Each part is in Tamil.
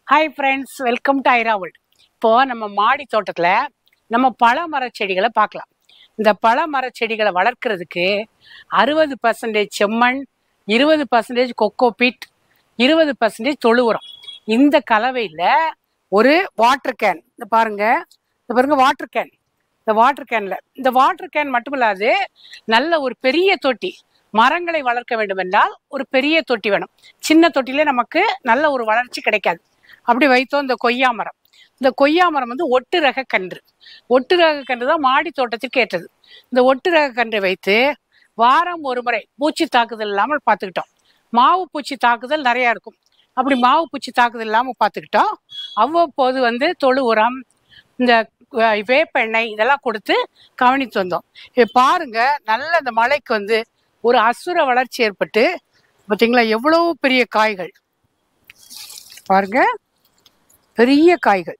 Hi friends, welcome to Aira world. இப்போ நம்ம மாடி தோட்டத்தில் நம்ம பழ மர செடிகளை பார்க்கலாம். இந்த பழ மர செடிகளை வளர்க்குறதுக்கு 60% செம்மண், 20% கொக்கோபீட், 20% தொழு உரம், இந்த கலவையில் ஒரு வாட்டர் கேன், இந்த பாருங்க வாட்டர் கேன். இந்த வாட்டர் கேன் மட்டும் இல்லாது நல்ல ஒரு பெரிய தொட்டி, மரங்களை வளர்க்க வேண்டும் என்றால் ஒரு பெரிய தொட்டி வேணும். சின்ன தொட்டிலே நமக்கு நல்ல ஒரு வளர்ச்சி கிடைக்காது. அப்படி வைத்தோம். இந்த கொய்யா மரம் வந்து ஒட்டு ரக கன்று தான் மாடி தோட்டத்திற்கு ஏற்றது. இந்த ஒட்டு ரக கன்றை வைத்து வாரம் ஒரு முறை பூச்சி தாக்குதல் இல்லாமல் பார்த்துக்கிட்டோம். மாவு பூச்சி தாக்குதல் நிறையா இருக்கும். அப்படி மாவு பூச்சி தாக்குதல் இல்லாமல் பார்த்துக்கிட்டோம். அவ்வப்போது வந்து தொழு உரம், இந்த வேப்ப எண்ணெய் இதெல்லாம் கொடுத்து கவனித்து வந்தோம். இப்போ பாருங்க, நல்ல இந்த மழைக்கு வந்து ஒரு அசுர வளர்ச்சி ஏற்பட்டு பார்த்தீங்களா, எவ்வளோ பெரிய காய்கள் பாருங்க, பெரிய காய்கள்.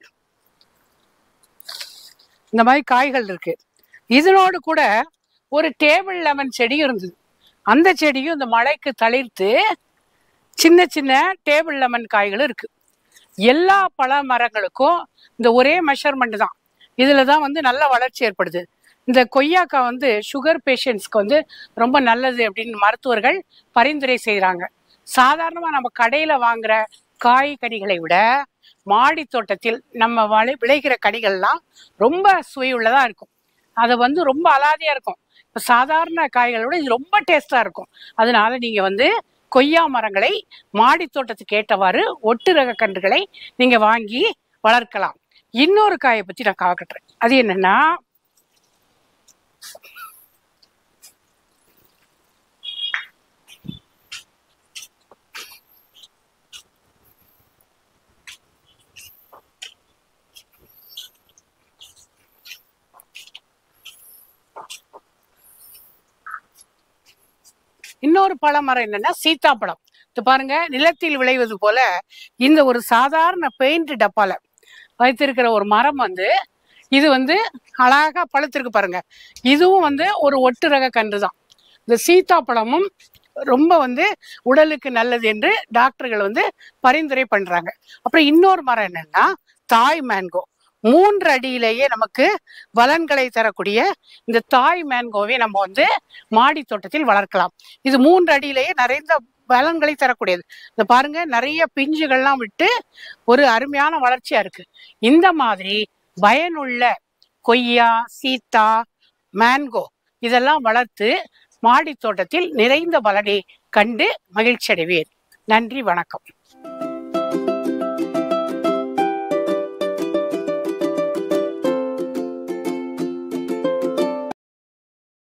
இந்த மாதிரி காய்கள் இருக்கு. இதனோடு கூட ஒரு டேபிள் லெமன் செடி இருந்தது. அந்த செடியும் இந்த மழைக்கு தளிர்த்து சின்ன சின்ன டேபிள் லெமன் காய்களும் இருக்கு. எல்லா பழ மரங்களுக்கும் இந்த ஒரே மெஷர்மெண்ட் தான். இதில் தான் வந்து நல்ல வளர்ச்சி ஏற்படுது. இந்த கொய்யாக்காய் வந்து சுகர் பேஷண்ட்ஸ்க்கு வந்து ரொம்ப நல்லது அப்படின்னு மருத்துவர்கள் பரிந்துரை செய்கிறாங்க. சாதாரணமாக நம்ம கடையில் வாங்குற காய்கனிகளை விட மாடி தோட்டத்தில் நம்ம விளைகிற கனிகள்லாம் ரொம்ப சுவையுள்ளதாக இருக்கும். அதை வந்து ரொம்ப அலாதியாக இருக்கும். இப்போ சாதாரண காய்களை விட இது ரொம்ப டேஸ்டாக இருக்கும். அதனால நீங்கள் வந்து கொய்யா மரங்களை மாடி தோட்டத்துக்கு ஏற்றவாறு ஒட்டு ரக கன்றுகளை நீங்கள் வாங்கி வளர்க்கலாம். இன்னொரு காயை பற்றி நான் காட்டுறேன். அது என்னன்னா, இன்னொரு பழமரம் என்னன்னா சீத்தாப்பழம். இது பாருங்க, நிலத்தில் விளைவது போல இந்த ஒரு சாதாரண பெயிண்ட் டப்பால வைத்திருக்கிற ஒரு மரம் வந்து இது வந்து அழகா பழுத்திருக்கு பாருங்க. இதுவும் வந்து ஒரு ஒட்டு ரக கன்று தான். இந்த சீத்தாப்பழமும் ரொம்ப வந்து உடலுக்கு நல்லது என்று டாக்டர்கள் வந்து பரிந்துரை பண்றாங்க. அப்புறம் இன்னொரு மரம் என்னன்னா தாய் மேங்கோ. 3 அடியிலேயே நமக்கு பலன்களை தரக்கூடிய இந்த தாய் மேங்கோவை நம்ம வந்து மாடி தோட்டத்தில் வளர்க்கலாம். இது 3 அடியிலேயே நிறைந்த பலன்களை தரக்கூடியது. இந்த பாருங்க, நிறைய பிஞ்சுகள்லாம் விட்டு ஒரு அருமையான வளர்ச்சியா இருக்கு. இந்த மாதிரி பயனுள்ள கொய்யா, சீத்தா, மேங்கோ இதெல்லாம் வளர்த்து மாடி தோட்டத்தில் நிறைந்த பலனை கண்டு மகிழ்ச்சி அடைவேன். நன்றி, வணக்கம்.